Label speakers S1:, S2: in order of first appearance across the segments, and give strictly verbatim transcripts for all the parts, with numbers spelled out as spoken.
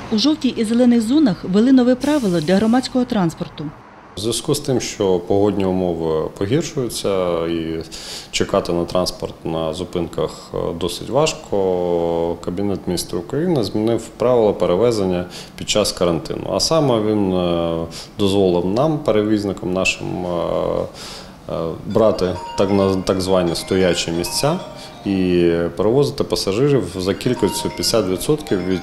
S1: У жовтій і зелених зонах ввели нове правило для громадського транспорту.
S2: У зв'язку з тим, що погодні умови погіршуються і чекати на транспорт на зупинках досить важко, Кабінет міністрів України змінив правила перевезення під час карантину. А саме він дозволив нам, перевізникам нашим, брати так звані стоячі місця і перевозити пасажирів за кількістю п'ятдесят відсотків від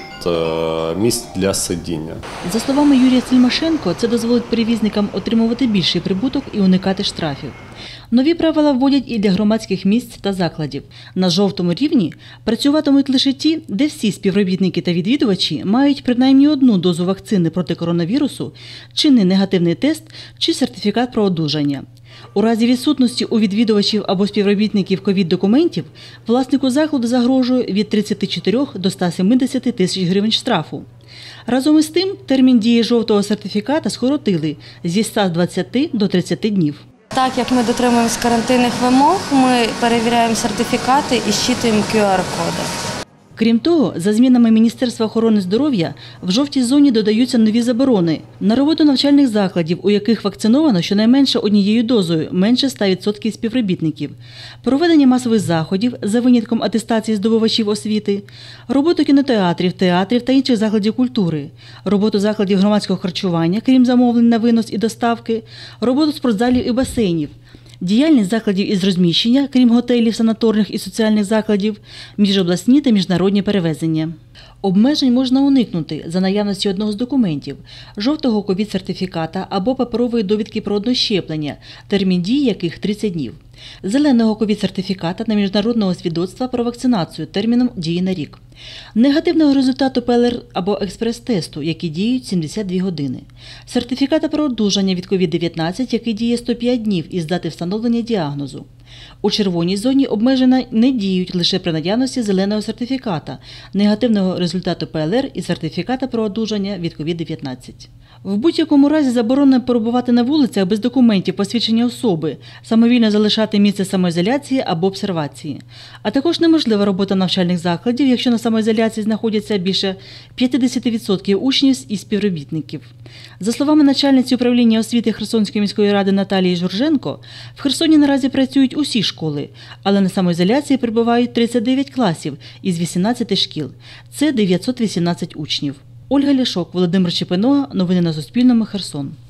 S2: місць для сидіння.
S1: За словами Юрія Сельмашенко, це дозволить перевізникам отримувати більший прибуток і уникати штрафів. Нові правила вводять і для громадських місць та закладів. На жовтому рівні працюватимуть лише ті, де всі співробітники та відвідувачі мають принаймні одну дозу вакцини проти коронавірусу, чинний негативний тест чи сертифікат про одужання. У разі відсутності у відвідувачів або співробітників ковід-документів власнику закладу загрожує від тридцяти чотирьох до ста сімдесяти тисяч гривень штрафу. Разом із тим, термін дії жовтого сертифіката скоротили зі ста двадцяти до тридцяти днів.
S3: Так як ми дотримуємося карантинних вимог, ми перевіряємо сертифікати і щитуємо кю ар-коди.
S1: Крім того, за змінами Міністерства охорони здоров'я, в жовтій зоні додаються нові заборони на роботу навчальних закладів, у яких вакциновано щонайменше однією дозою, менше ста відсотків співробітників, проведення масових заходів за винятком атестації здобувачів освіти, роботу кінотеатрів, театрів та інших закладів культури, роботу закладів громадського харчування, крім замовлень на винос і доставки, роботу спортзалів і басейнів, діяльність закладів із розміщення, крім готелів, санаторних і соціальних закладів, міжобласні та міжнародні перевезення. Обмежень можна уникнути за наявності одного з документів – жовтого ковід-сертифіката або паперової довідки про однощеплення, термін дії яких тридцять днів, зеленого ковід-сертифіката та міжнародного свідоцтва про вакцинацію терміном дії на рік, негативного результату пе ел ер або експрес-тесту, які діють сімдесят дві години, сертифіката про одужання від ковід дев'ятнадцять, який діє сто п'ять днів із дати встановлення діагнозу. У червоній зоні обмеження не діють лише при наявності зеленого сертифіката, негативного результату пе ел ер і сертифіката про одужання від ковід дев'ятнадцять. В будь-якому разі заборонено перебувати на вулицях без документів посвідчення особи, самовільно залишати місце самоізоляції або обсервації. А також неможлива робота навчальних закладів, якщо на самоізоляції знаходяться більше п'ятдесят відсотків учнів і співробітників. За словами начальниці управління освіти Херсонської міської ради Наталії Журженко, в Херсоні наразі працюють усі школи, але на самоізоляції перебувають тридцять дев'ять класів із вісімнадцяти шкіл. Це дев'ятсот вісімнадцять учнів. Ольга Ляшок, Володимир Чепино. Новини на Суспільному. Херсон.